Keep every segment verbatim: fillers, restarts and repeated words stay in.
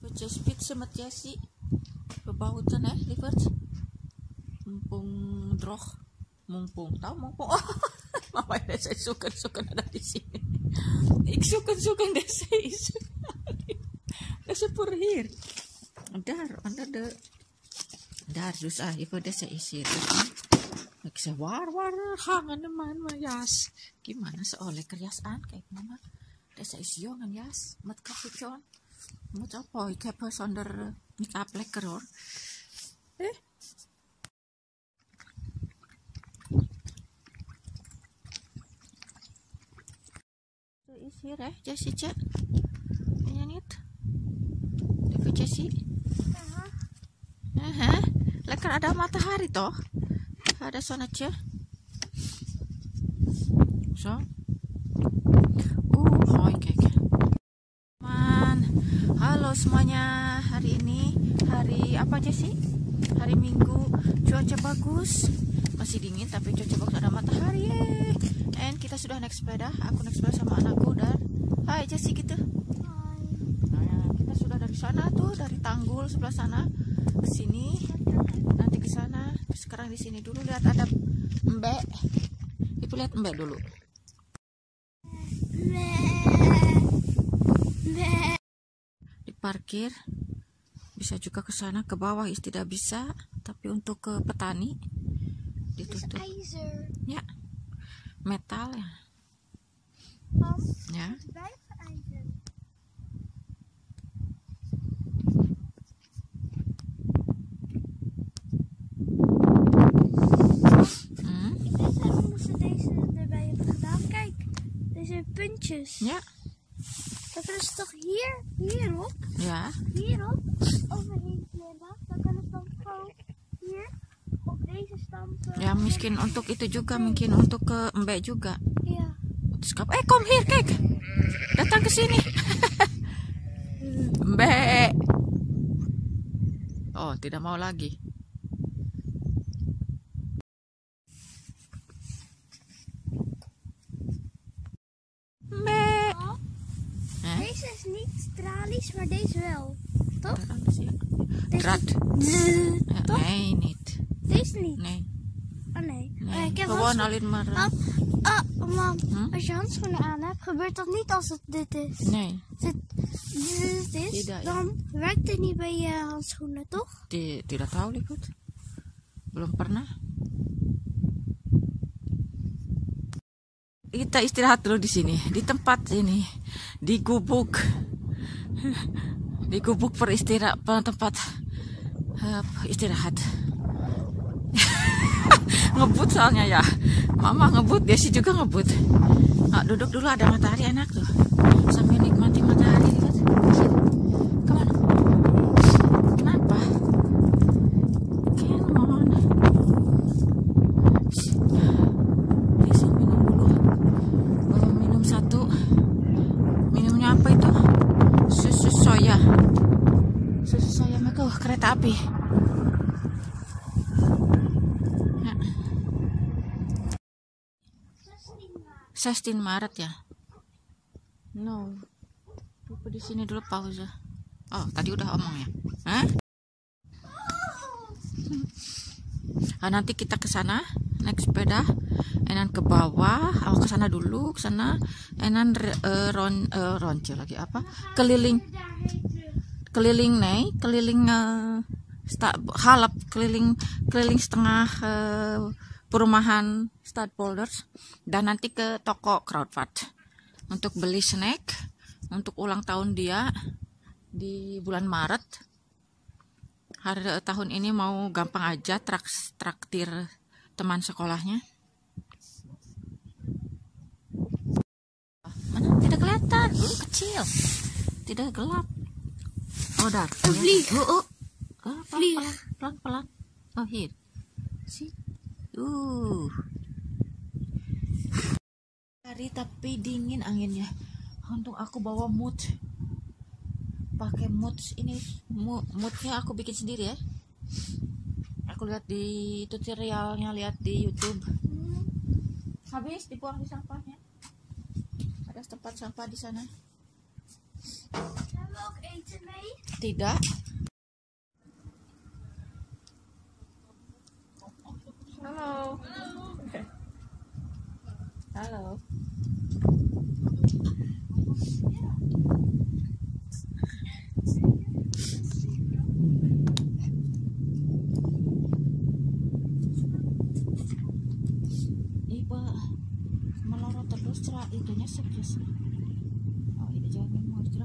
Eventjes fietsen met Jessie. We buiten hè, lieverd. Mumpung droog. Mumpung, tahu mumpung. Oh, mama saya zoeken-zoeken ada di sini. Ik zoeken-zoeken deze is. Deze voor hier. Daar, onder de. Daar dus ah, even deze is hier. Ik zei waar, waar hangen de man mijn jas. Gimana zo lekker jas aan, kijk mama. Deze is jong een jas met capuchon. Moet apa? Ik heb zonder make-up lekker hoor. Eh? Zo is hier hè, Jessie. Ben je niet? Even Jessie. Uh -huh. Lekker ada matahari toh. Ada zonnetje. Zo. Uh, hoi kijk. Man, halo semuanya. Hari ini hari apa aja sih? Hari Minggu. Cuaca bagus. Masih dingin tapi cuaca bagus, ada matahari. Yeay. And kita sudah naik sepeda. Aku naik sepeda sama anakku dan hai Jessie gitu. Hai. Nah, kita sudah dari sana tuh, dari Tanggul sebelah sana ke sini. Nanti ke sana. Sekarang di sini dulu lihat ada mbek. Ibu lihat mbek dulu. Diparkir. Bisa juga ke sana ke bawah tidak bisa, tapi untuk ke petani ditutup. Ya. Metal ya. Ya. Deze puntjes. Ja. Dan kunnen ze toch hier, hierop, Ja. hierop, overheen klimmen. Dan kunnen ze dan gewoon hier op deze stam. Ya, mungkin untuk itu juga, mungkin untuk ke mbak juga. Iya. Terus kap, eh kom hier, kijk, datang ke sini. Mbak. Oh, tidak mau lagi. Deze is niet tralies, maar deze wel. Toch? Draad. Deze... Ja, Toch? nee, niet. Deze niet? Nee. Oh nee. Nee. Oh, ik heb Gewoon handschoenen. alleen maar... Oh, oh, mam. Hm? Als je handschoenen aan hebt, gebeurt dat niet als het dit is. Nee. Als het dit is, Tidak, ja. dan werkt het niet bij je handschoenen, toch? Di- Tidak tahu, lihat. Belum pernah. Kita istirahat dulu di sini, di tempat ini, di gubuk, di gubuk peristirahat, tempat uh, istirahat. Ngebut soalnya ya, mama ngebut, Desi juga ngebut. Nah, duduk dulu ada matahari enak tuh, sambil nikmati matahari. Lihat, kemana? Kenapa? Come on. Desi minum dulu. Oh, minum satu. Minumnya apa itu? Susu soya. Susu soya mereka oh, kereta api. Nah. zestien Maret ya. No. Lupa di sini dulu pause. Oh, tadi udah omong ya. Hah? Nah, nanti kita ke sana naik sepeda, enan ke bawah, awak ke sana dulu, ke sana, enan uh, ron uh, ronce lagi apa? Keliling, keliling nih, keliling uh, sta, halap, keliling, keliling setengah uh, perumahan Stadpolders, dan nanti ke toko Kruidvat untuk beli snack untuk ulang tahun dia di bulan Maret. Hari tahun ini mau gampang aja traks, traktir teman sekolahnya. Mana? Tidak kelihatan, uh, kecil, tidak gelap. Oh, dah. Vlieg. Oh, oh. Oh, Vlieg. pelan, pelan. Oh, hier. See? Uh. Hari tapi dingin anginnya. Untung aku bawa mood. Pakai mood ini, moodnya aku bikin sendiri ya. Aku lihat di tutorialnya, lihat di YouTube. Habis dibuang di sampahnya. Ada tempat sampah di sana. Hebben we ook eten mee? Tidak. Halo. Halo. Iba melorot terus cerah itunya serius. Oh, ini jangan mau cerah.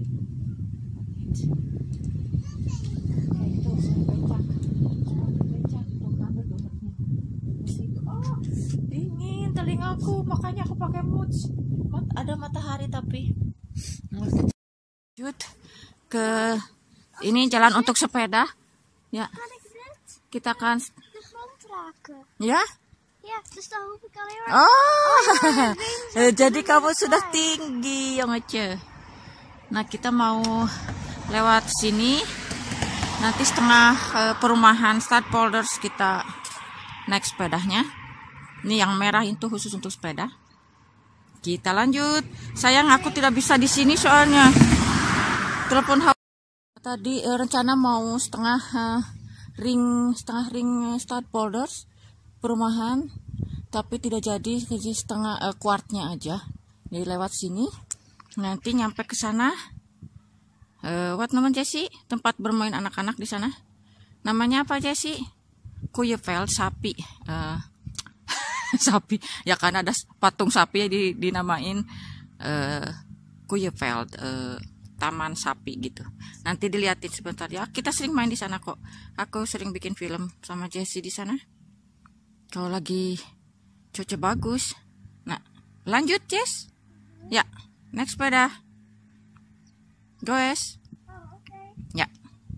Itu becak. Becak tuh ambil tuh. Oh, dingin telingaku, makanya aku pakai moods. Ada matahari tapi. Lanjut ke ini jalan untuk sepeda. Ya. Kita akan De grond raken. ya. Ja, dus dan hoef ik alleen maar... Oh, jadi kamu sudah tinggi, yang ngece. Nah, kita mau lewat sini. Nanti setengah uh, perumahan Stadpolders kita naik sepedanya. Ini yang merah itu khusus untuk sepeda. Kita lanjut. Sayang, aku tidak bisa di sini soalnya telepon H P. Tadi uh, rencana mau setengah uh, ring setengah ring uh, Stadpolders perumahan, tapi tidak jadi, jadi setengah uh, kuartnya aja. Jadi lewat sini, nanti nyampe ke sana. Uh, what namanya Jessie? Tempat bermain anak-anak di sana. Namanya apa Jessie? Koeiveld, sapi. Uh, sapi. Ya kan ada patung sapi ya di, dinamain uh, Koeiveld, uh, taman sapi gitu. Nanti dilihatin sebentar ya. Kita sering main di sana kok. Aku sering bikin film sama Jessie di sana. Kalau lagi cuaca bagus. Nah, lanjut, Jess. Ya, naik sepeda. Goes. Oh, oké. Ya.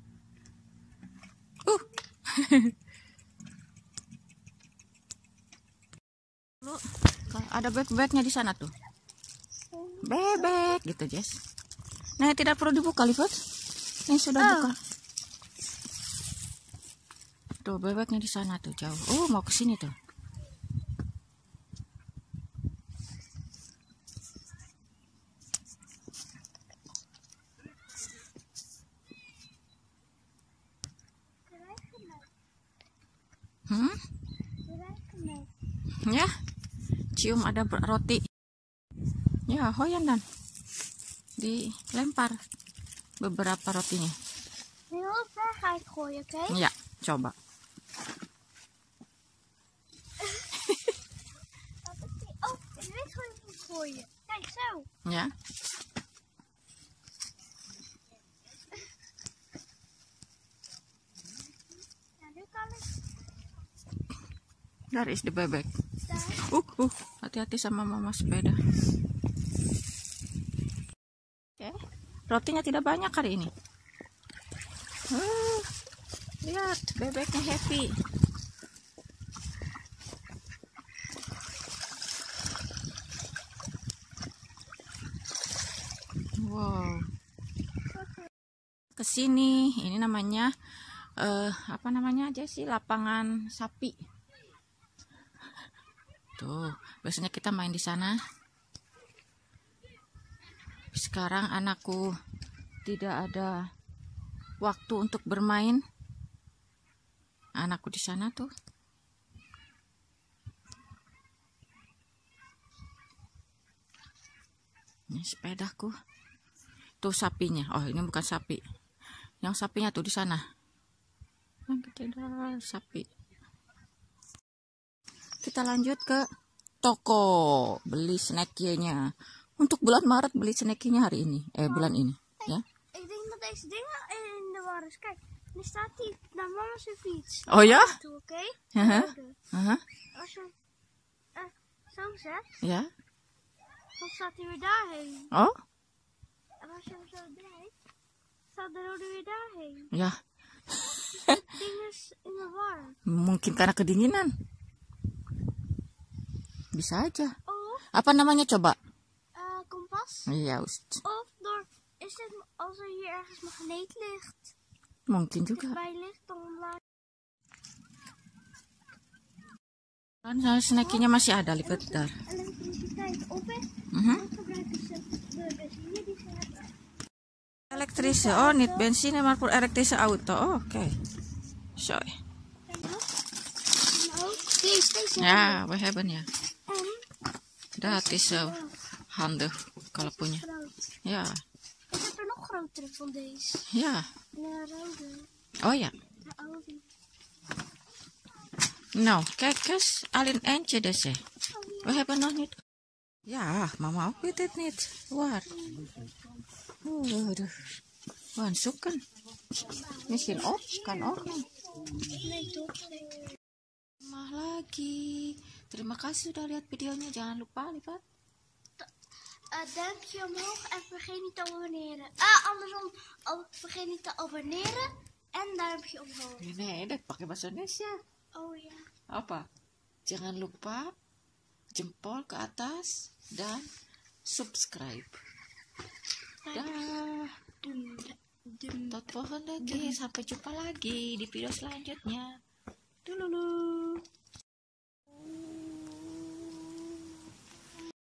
Uh. Lu, ada bebek-bebeknya di sana tuh. Bebek gitu, Jess. Nah, tidak perlu dibuka, Livat. Ini sudah Oh. buka. Tuh, bebeknya di sana tuh jauh. Oh, mau ke sini tuh. Hmm? Ya, cium ada roti. Ya, hoyan dan dilempar beberapa rotinya. Heel ver ga ik gooien, oké? Ya, coba. Oh, in dit ga ik niet gooien. Kijk, zo. Ya. Ja, nu kan ik Daar is de bebek. daar. Uh, uh, hati-hati sama mama sepeda. Oke, rotinya tidak banyak hari ini. Uh, lihat, bebeknya happy. Wow. Kesini, ini namanya uh, apa namanya aja sih, lapangan sapi. Tuh, biasanya kita main di sana. Sekarang anakku tidak ada waktu untuk bermain. Anakku di sana tuh. Ini sepedaku. Tuh sapinya. Oh, ini bukan sapi. Yang sapinya tuh di sana. Yang tidak sapi. Kita lanjut ke toko beli snacknya. Untuk bulan Maret beli snacknya hari ini, eh bulan ini, ya. Ik denk dat deze dingen in de war is. Kijk, nu staat hij naar mama's fiets. Oh ja? Toe, oké? Uh-huh. Rode. Uh-huh. Als je hem eh, zo zet, Ya. dan staat hij weer daarheen. Oh, En als je hem zo draait, staat de rode weer daarheen. ya. Het ding is in de war. Mungkin karena kedinginan. Bisa aja. Of Apa namanya coba? eh, kompas. Juist. Of door, is dit als er hier ergens magneet ligt, Mungkin juga. bij ligt, dan laat Kan snacknya masih ada lipat daar. elektriciteit op is. Mhm. Dan gebruiken ze de benzine die ze hebben. Elektrische, oh niet benzine, maar voor elektrische auto. Oh, oké. Okay. Zo. En ook deze, deze. Ja, we hebben ja. En Dat is zo handig kalau punya. groot. Ja, Ik heb er nog grotere van deze. ja. Een rode. Oh ja. De oude. Nou, kijk eens, alleen eentje dus. hè. We hebben nog niet. Ja, mama ook weet het niet. Waar? Waduh. We gaan zoeken. Misschien ook, kan ook. Nee, toch? Mah lagi. Terima kasih sudah lihat videonya. Jangan lupa lihat. Uh, duimpje omhoog en vergeet niet te abonneren. Ah, andersom. Oh, vergeet niet te abonneren en duimpje omhoog. Nee, nee, dat pakai bahasa Indonesia. Oh ja. Apa? Jangan lupa jempol ke atas dan subscribe. Dah. Dum, dum. Tot volgende keer. Sampai jumpa lagi di video selanjutnya.